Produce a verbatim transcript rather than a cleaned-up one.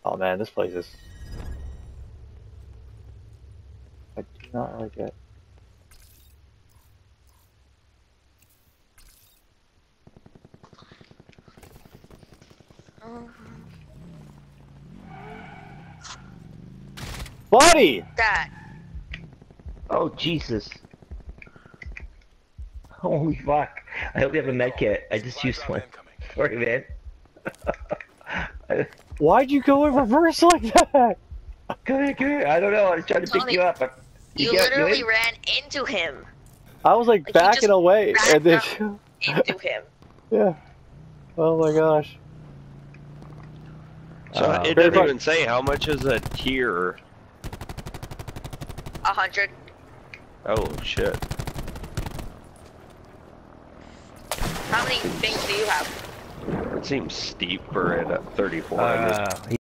Oh man, this place is... I do not like it. Buddy! That. Oh, Jesus. Holy fuck. I hope you have a med kit. I just used one. Sorry, man. Why'd you go in reverse like that? Come here, come here. I don't know. I was trying to pick Tony, you up. You, You, get, literally you ran into him. I was like, Like, he backing just away ran and then... up into him. Yeah. Oh my gosh. So Uh, it doesn't even say how much is a tier. A hundred. Oh shit. How many things do you have? It seems steep for it at thirty-four hundred. Uh,